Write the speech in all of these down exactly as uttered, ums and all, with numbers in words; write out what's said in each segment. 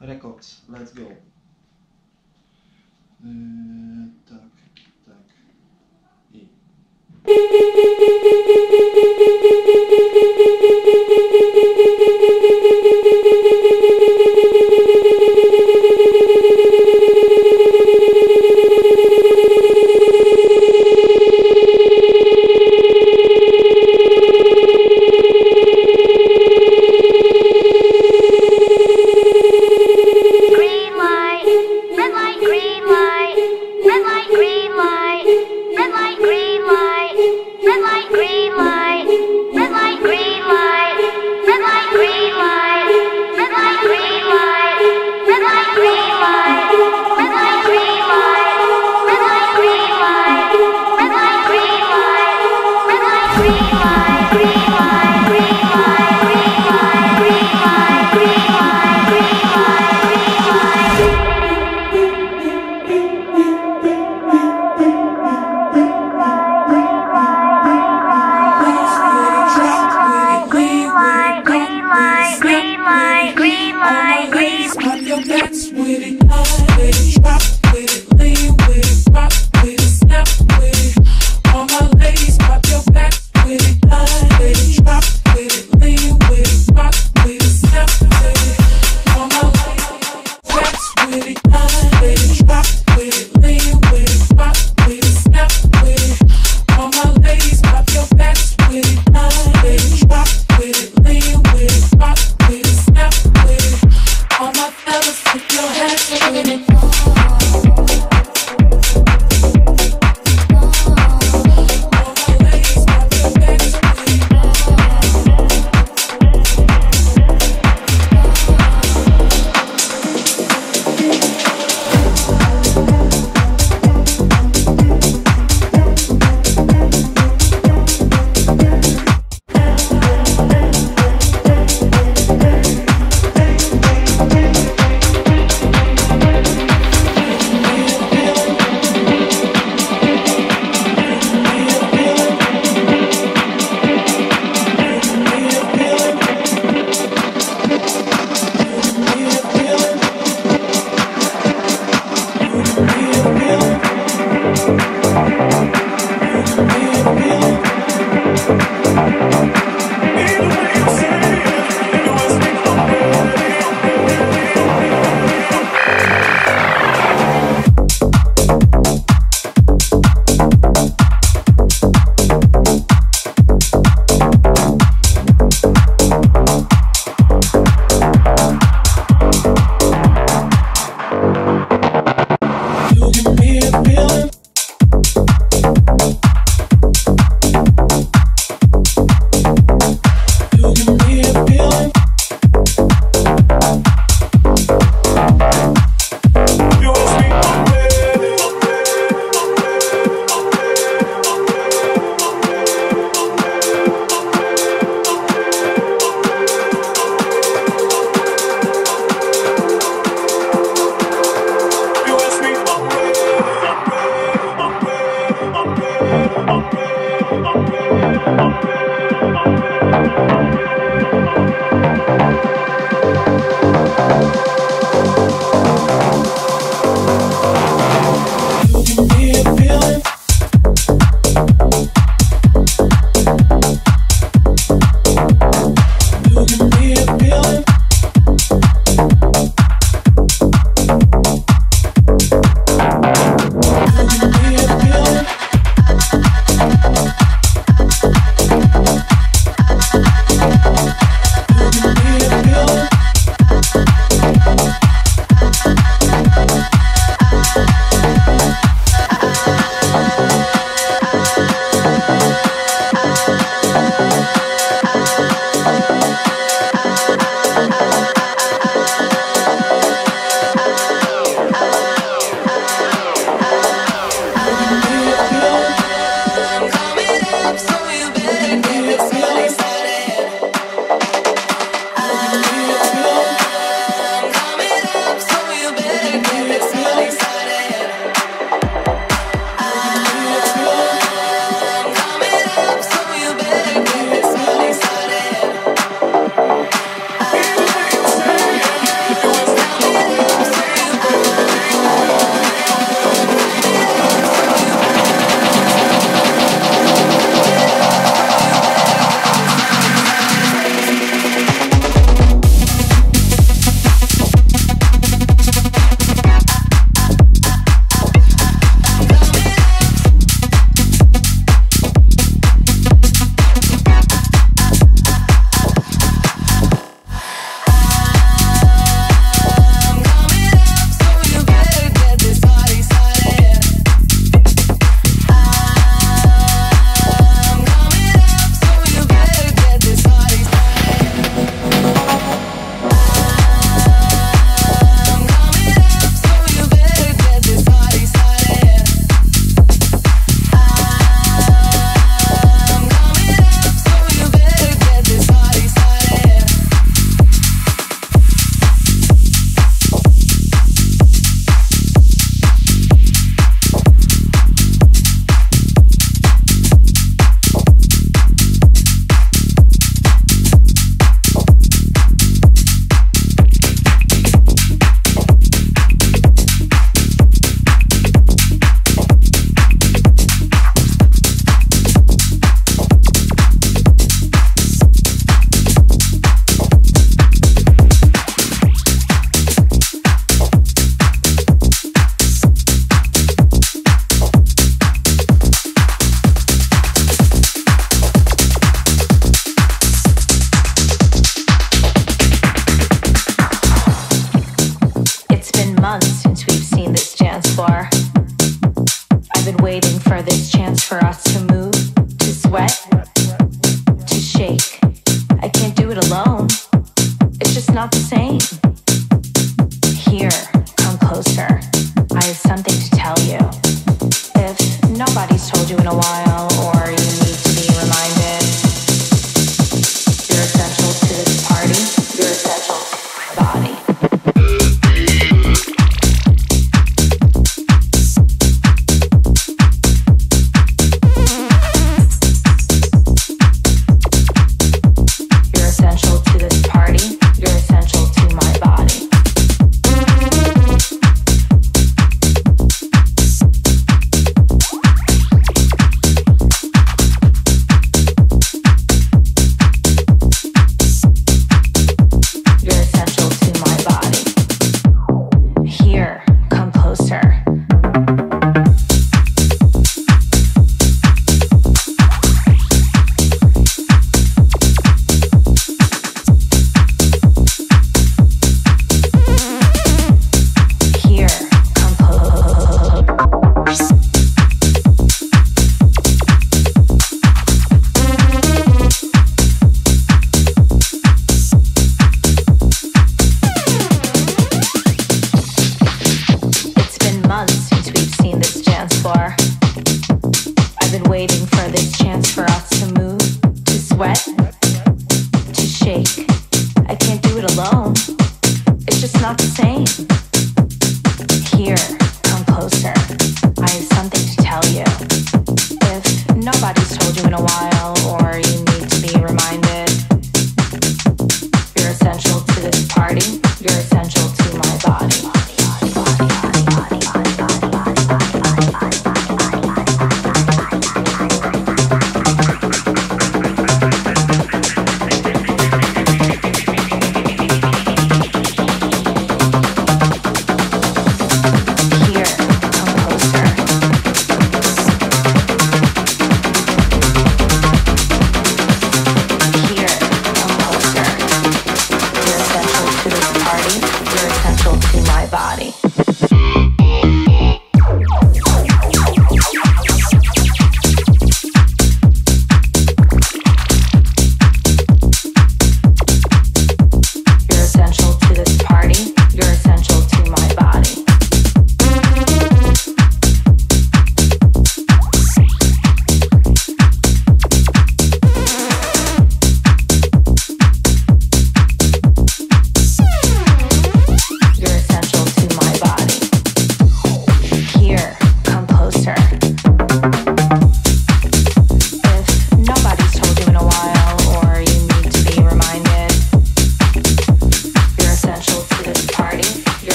Records, let's go. Yy, tak, tak. I. Dance with it, pop with it, drop with it, lean with it, pop with it, snap with it. All my ladies, pop your back with it.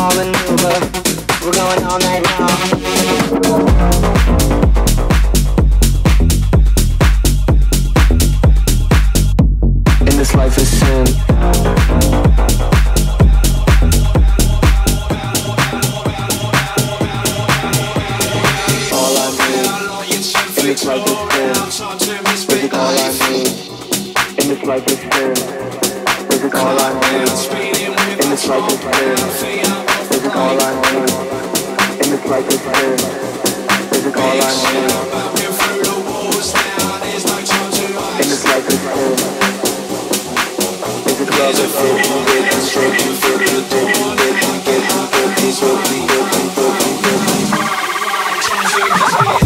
small maneuver. We're going all night long. In this life is sin. All I need in this life is sin. This is all I need. In this life is sin. This is all I need. In this life is sin. This is all I need. In this life is sin. This is all I need. In this life is sin. This is love, addiction, addiction, addiction, addiction, addiction, addiction, addiction, addiction.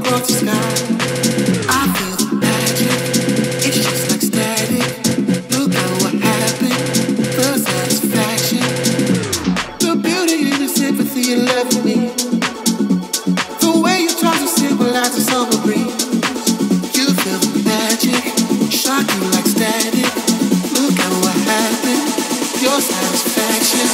across the sky. I feel the magic. It's just like static. Look at what happened. The satisfaction. The beauty in the sympathy you left me. The way you try to symbolize the summer breeze. You feel the magic. Shock you like static. Look at what happened. Your satisfaction.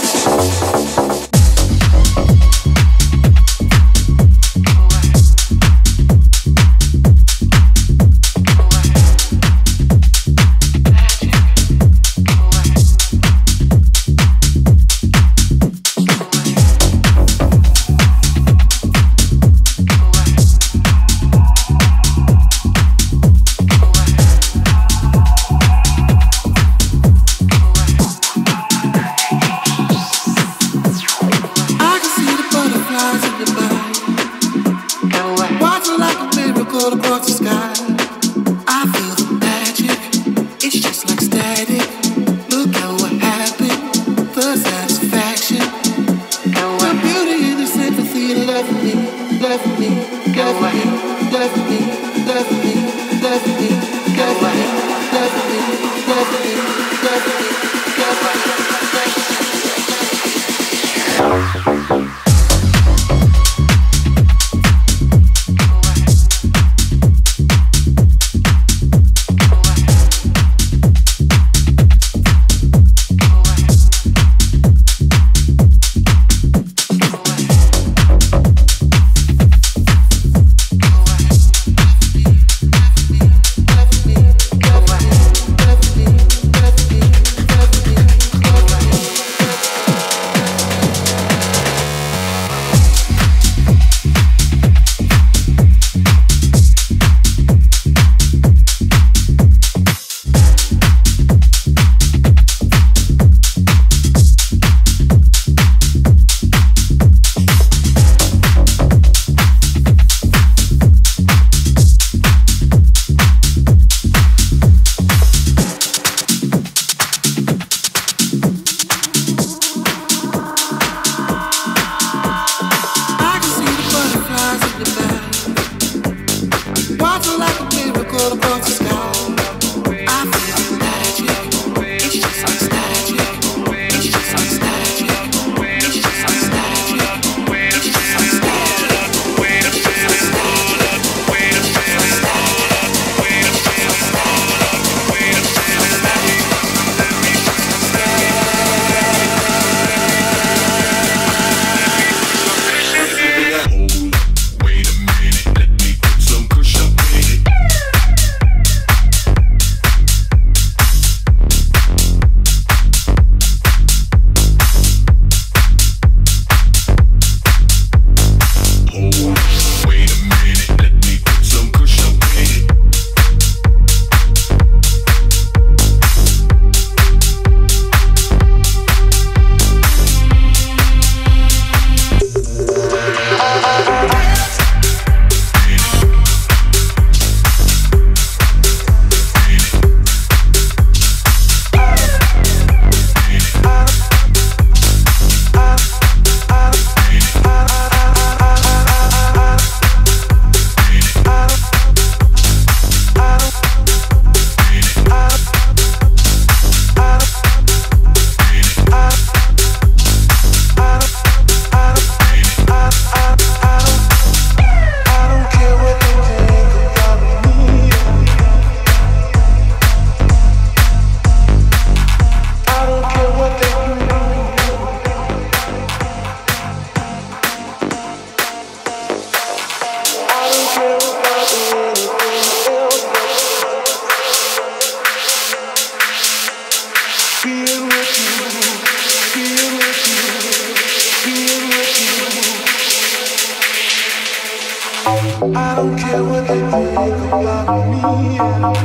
I don't care what they think about me.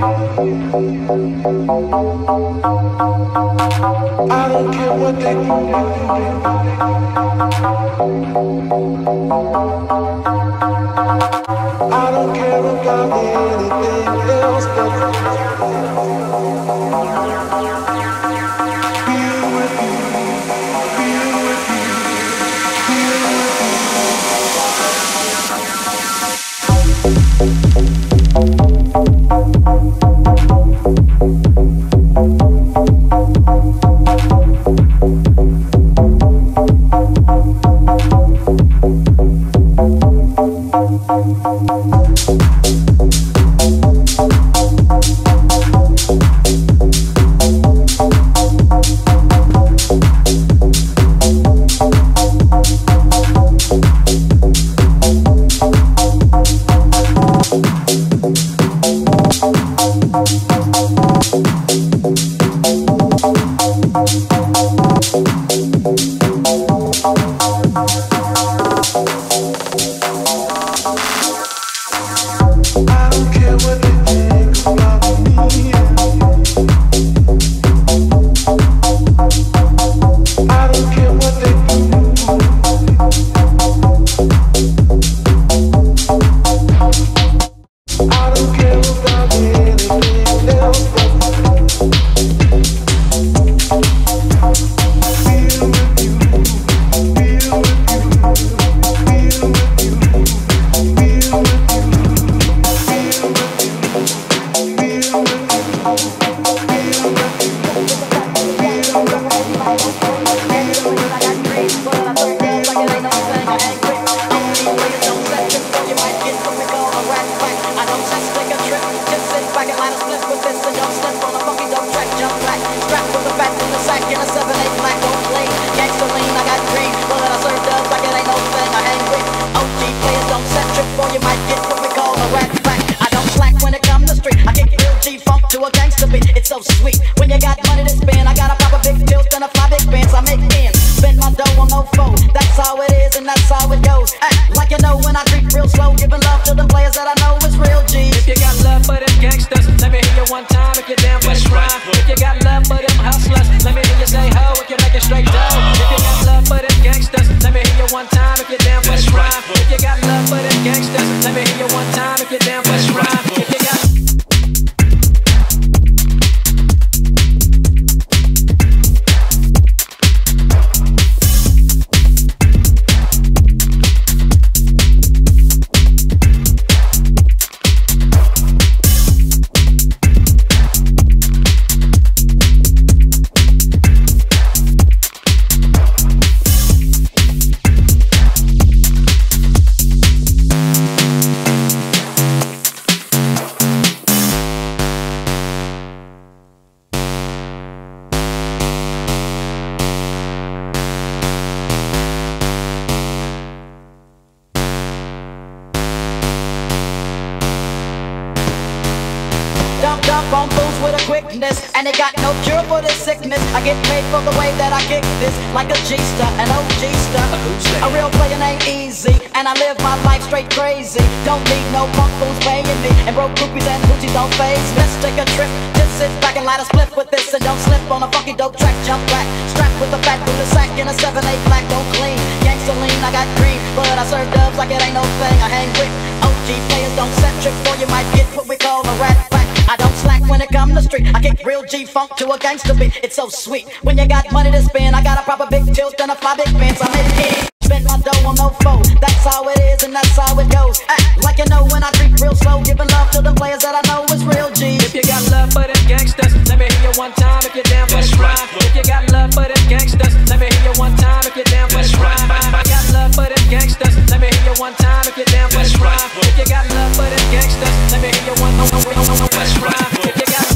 I don't care what they do. I don't care about anything else but being with you, being with you, being with you. Dump on fools with a quickness, and they got no cure for this sickness. I get paid for the way that I kick this, like a G-star, an O G-star. A real player ain't easy, and I live my life straight crazy. Don't need no punk fools paying me, and broke groupies and hoochies don't phase. Let's take a trip, just sit back and light a split with this, and don't slip on a funky dope track. Jump back, strapped with a fat Buddha sack in a seven eight black, don't clean. Gangsta lean, I got green, but I serve dubs like it ain't no thing. I hang with O G players, don't set trip, or you might get what we call a rat pack. I don't slack when it come to street. I kick real G-funk to a gangster beat. It's so sweet. When you got money to spend, I got a proper big tilt and a fly big fence. I make it. Spend my dough on no foe. That's how it is and that's how it goes. Act like you know when I creep real slow, giving love to the players that I know is real G. If you got love for them gangsters, let me hear you one time if you're down for the rhyme. If you got love for them gangsters, let me hear you one time if you're down for the rhyme. I got love for them gangsters, let me hear you one time if you're down for the rhyme. If you got love for them gangsters, let me hear you one time if you're down for the rhyme. If you got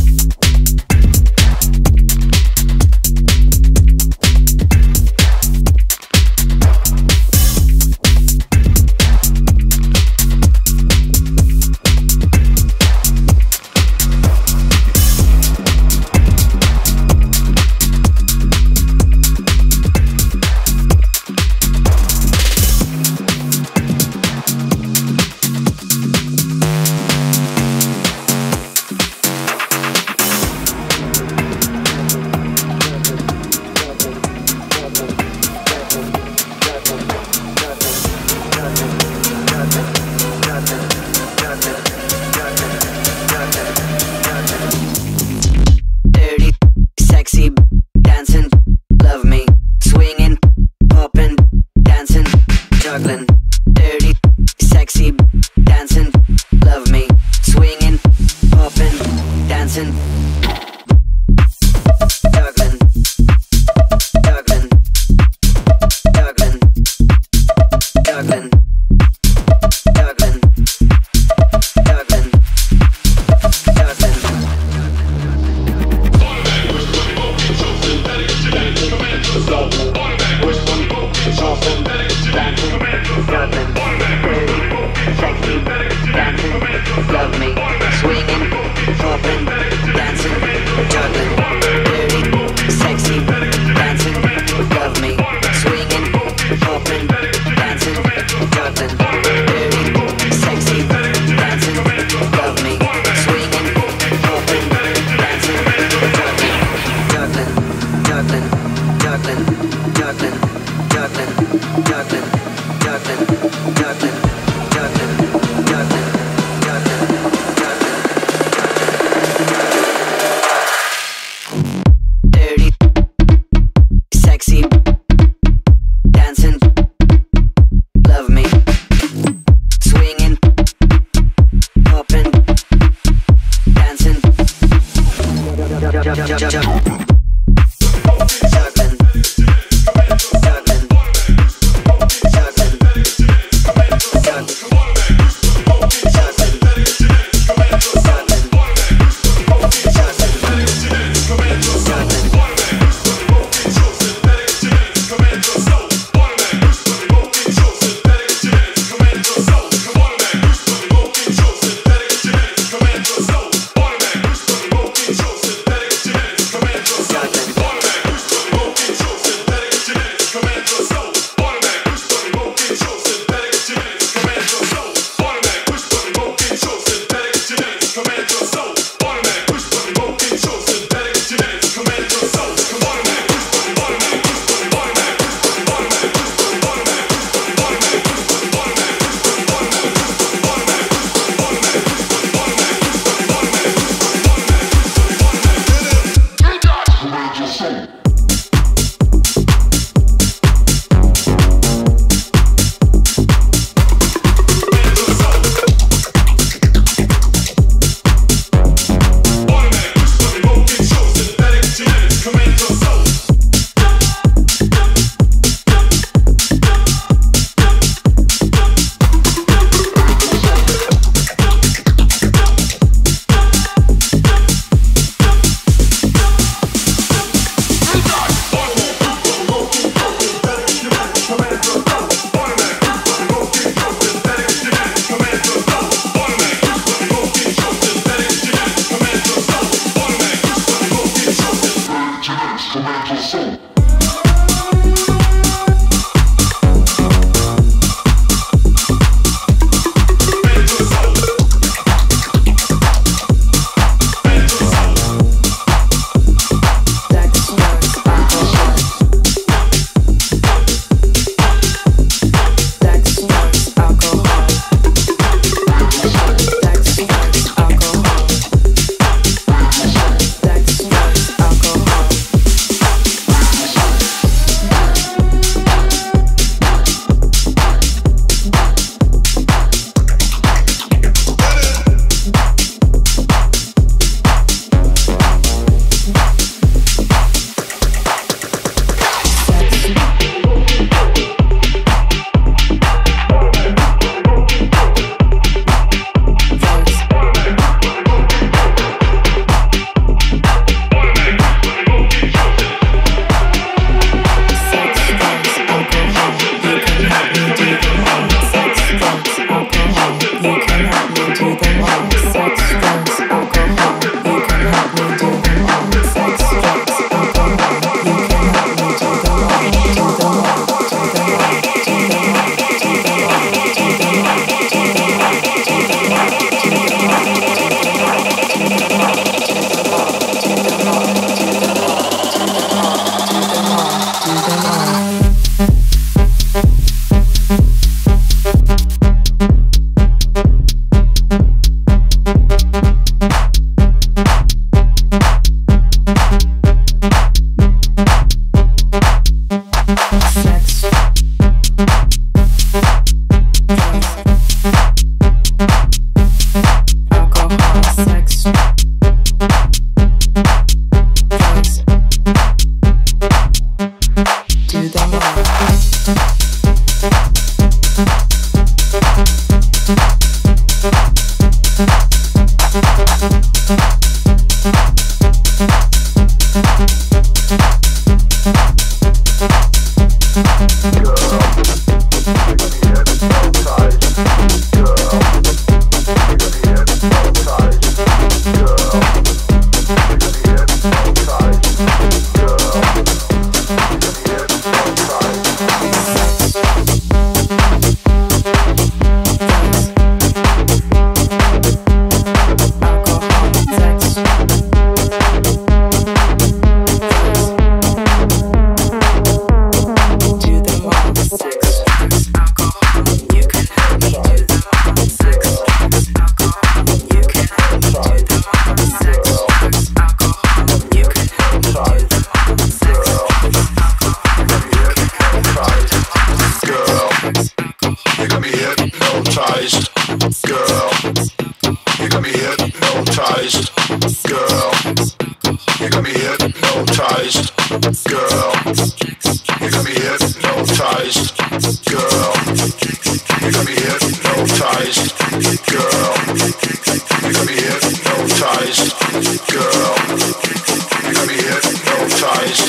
You got me hypnotized, girl. You got me hypnotized, girl. You got me hypnotized, girl. You got me hypnotized, girl. You got me hypnotized, girl. You got me hypnotized.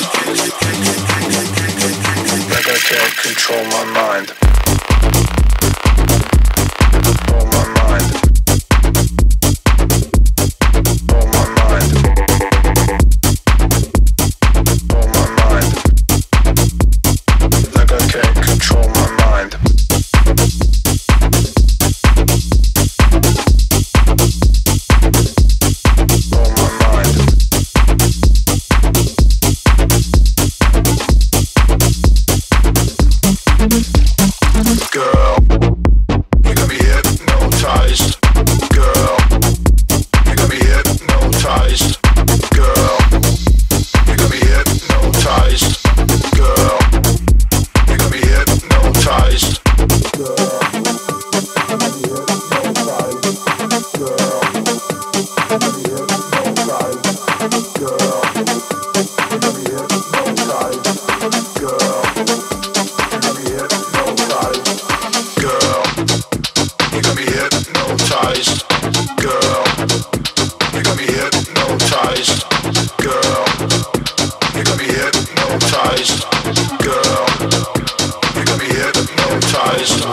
Like I can't control my mind. Control my mind. Control my mind. Control my mind. Like I can't control my mind. Girl, you got me hypnotized. Girl, you got me hypnotized. Girl, you got me hypnotized. Girl, you got me hypnotized. Girl, you got me hypnotized. Girl, you got me hypnotized. Girl, you got me hypnotized. Girl, you got me hypnotized.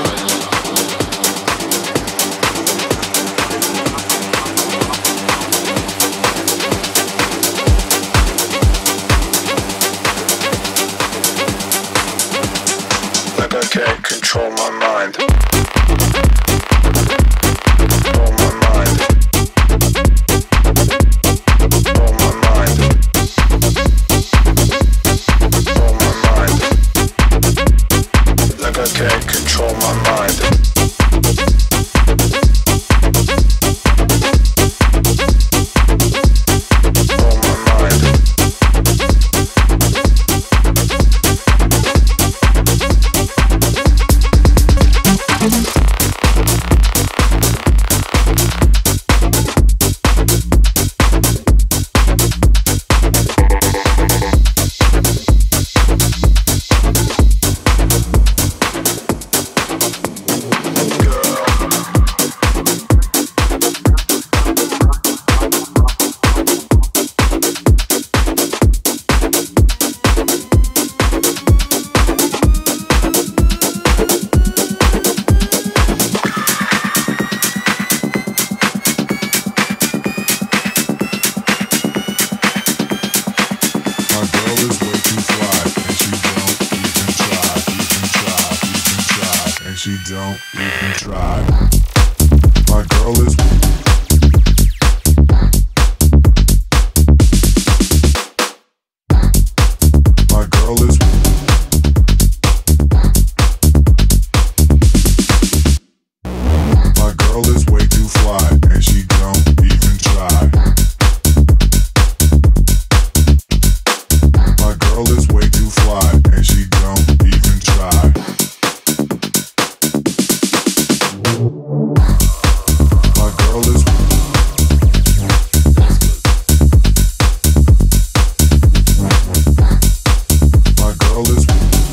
Like I can't control my mind. Control my mind. Control my mind. Control my mind. Like I can't control my mind. Control my mind. She don't even try. My girl is My girl is My girl is way too fly, and she don't even try. My girl is way too fly, and she don't even try. My girl is My girl is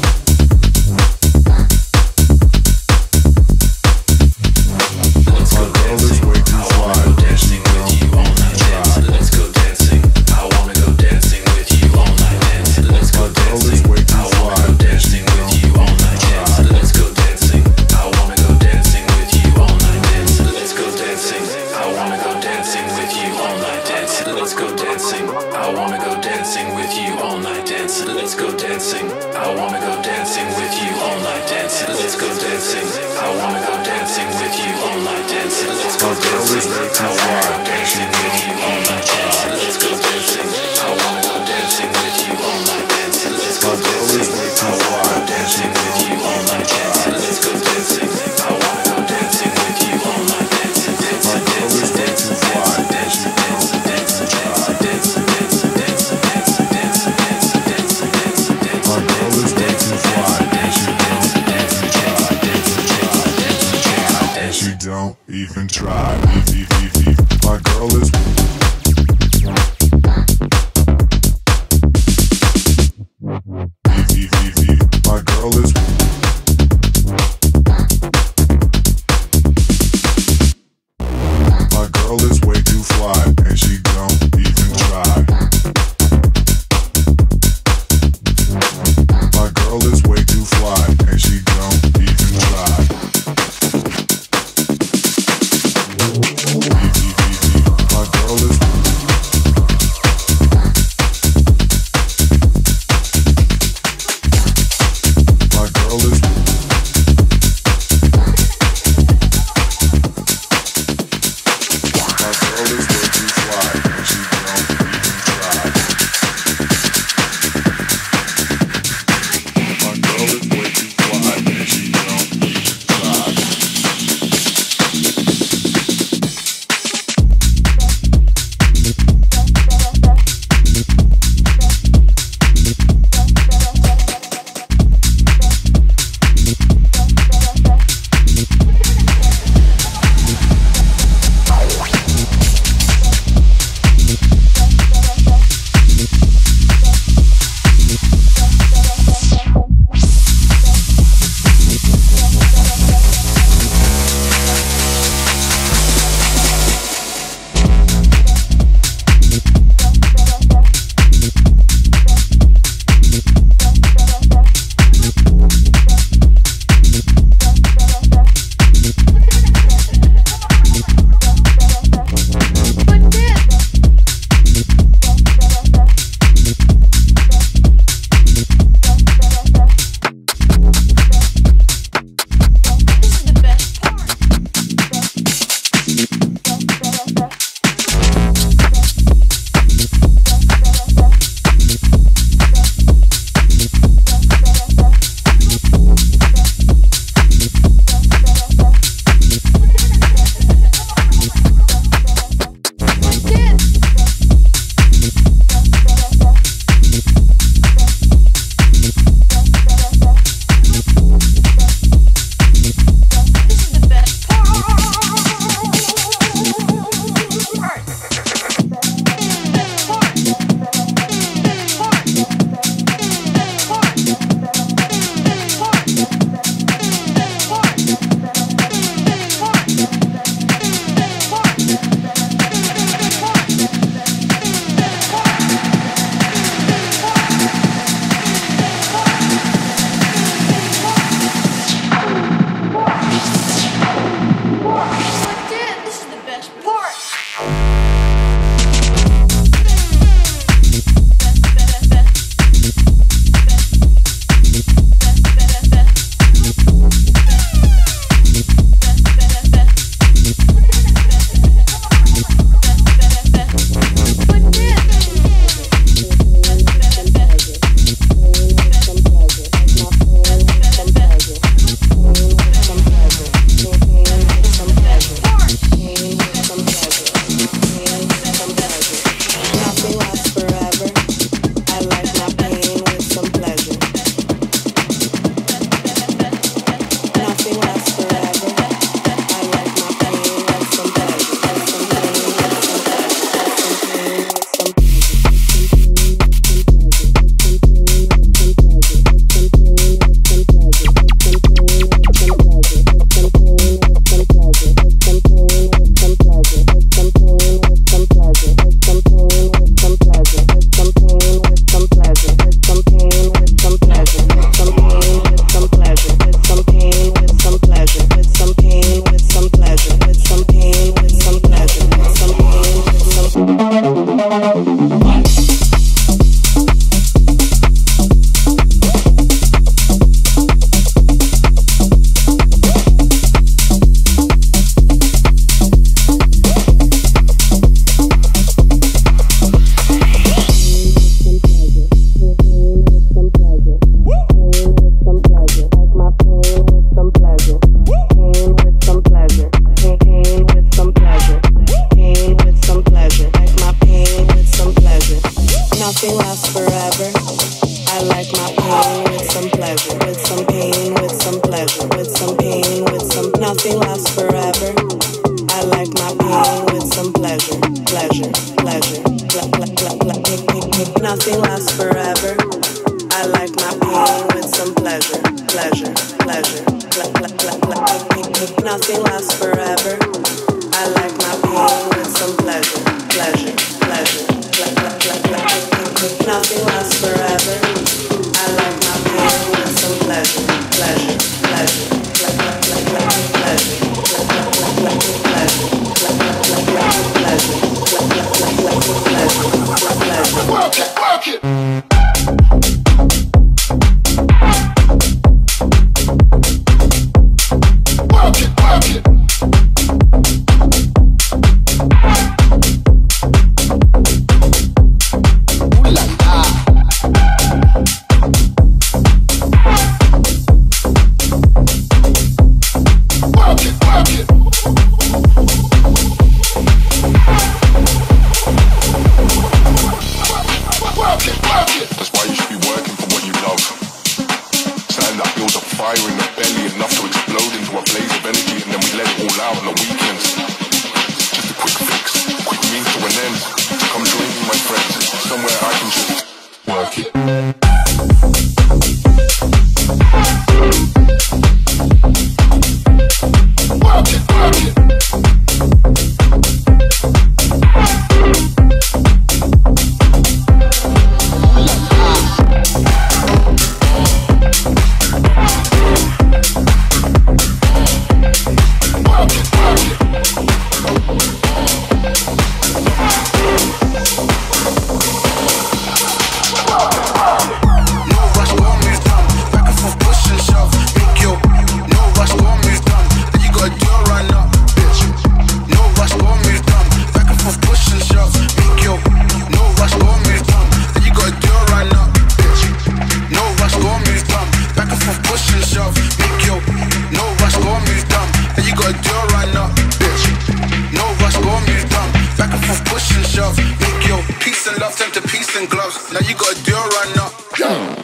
My girl is way too fly. Dancing with you all night. Dance. Let's go dancing. I wanna go dancing with you all night. Dance. Let's go dancing. I wanna go dancing with you all night. Dance. Let's go dancing. I wanna go dancing with you all night. Dance. Let's go dancing. I wanna go dancing with you all night. Dance. Let's go dancing. I wanna go dancing with you all night. Dance. Let's go dancing. I wanna go dancing with you all night. Dance. Let's go dancing. I wanna go dancing with you all night. Dance. Let's go dancing. I wanna go dancing with you all night. Dance. Let's go dancing. I wanna go dancing with you all night. Dance. Let's go dancing. I wanna go dancing with you all night. Dance. Let's go dancing. I wanna go dancing with you all night. Dance. Dance. Dance. Dance. Dance. Dance. Dance. Dance. Dance. My girl is way too fly, and she don't even try. She don't even try. with some pleasure, pleasure, pleasure. Ple- ple- ple- ple- ple- ple- ple- Nothing lasts forever. I like my pain with some pleasure, pleasure, pleasure. Ple- ple- ple- ple- ple- ple- ple- Nothing lasts forever. I like my pain with some pleasure, pleasure, pleasure. Ple- ple- ple- ple- ple- ple- Nothing lasts forever. I like my pain with some pleasure, pleasure, pleasure. Ple- ple- ple- ple- ple- Pleasure, ple- ple- ple- ple- ple- pleasure, ple- ple- ple- ple- ple- pleasure, ple- ple- ple- ple- ple- pleasure, ple- pleasure. Work it, work it. Work it, work it. Ooh la la. Work it, work it. Work it, work it. That's why you should be working for what you love. Something that builds a fire in the belly enough to explode into a blaze of energy, and then we let it all out on the weekends. Just a quick fix, quick means to an end. Come join me, my friends, somewhere I can just work it. Work it, work it. Now you gotta do it right now. Yeah.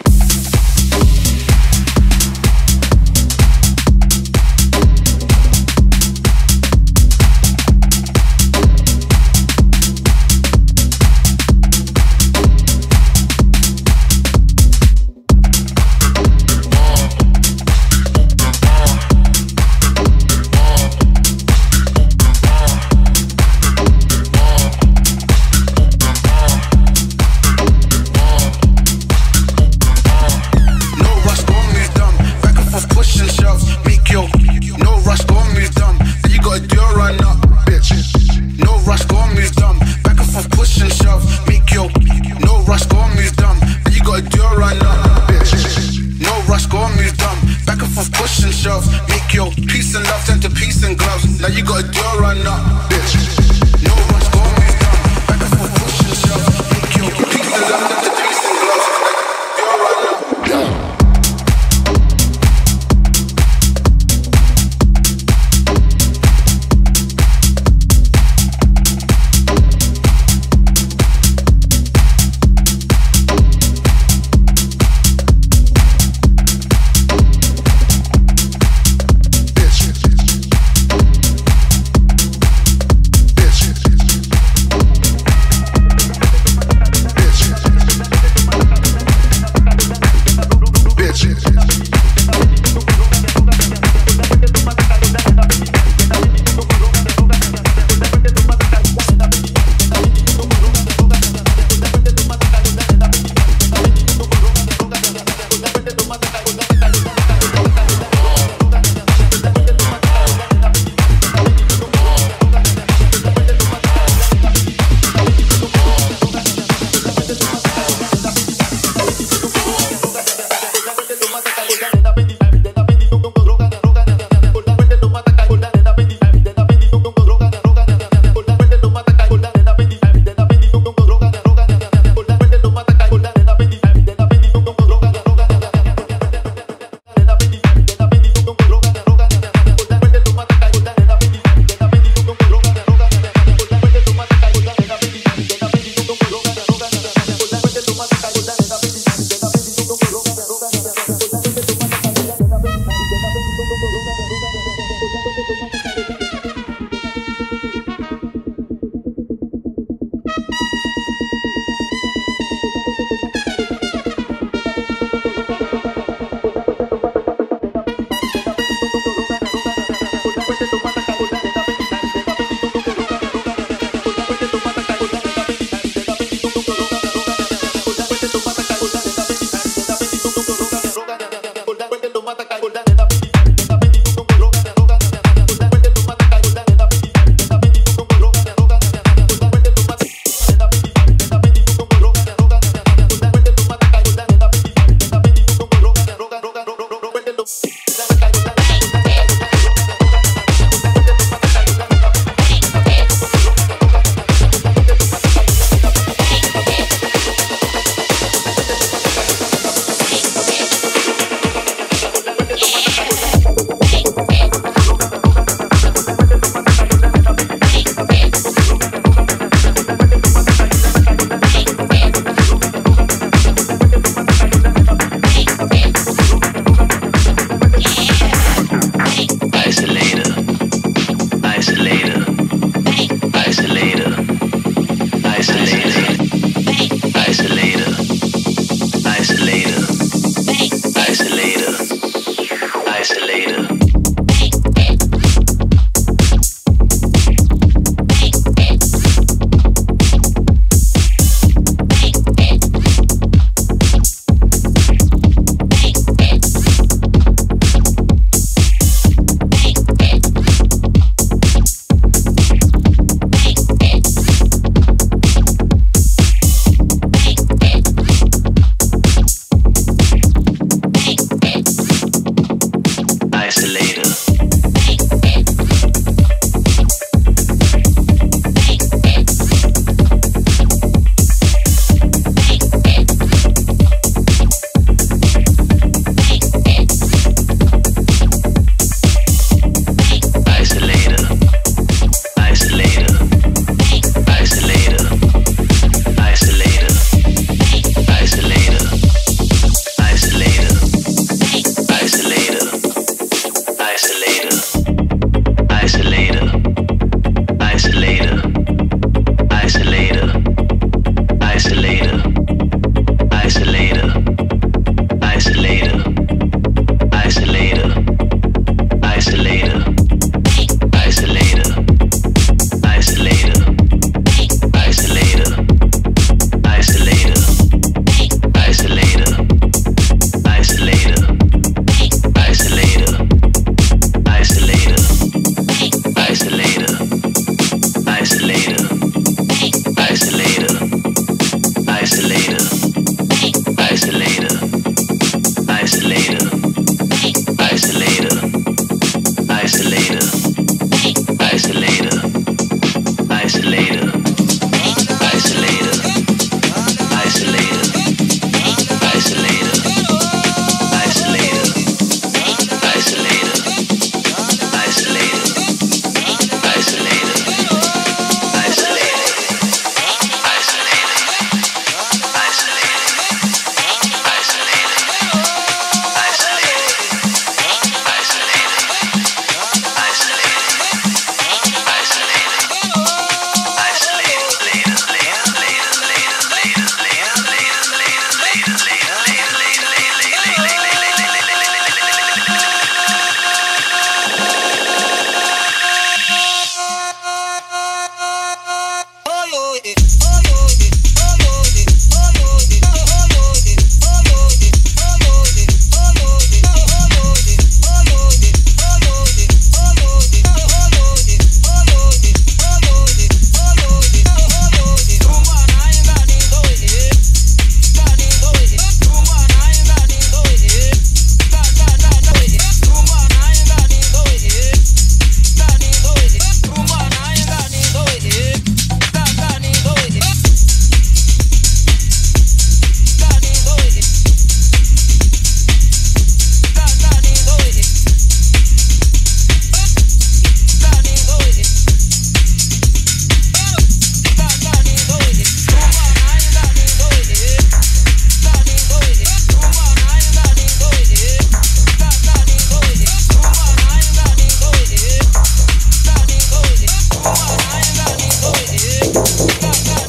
Got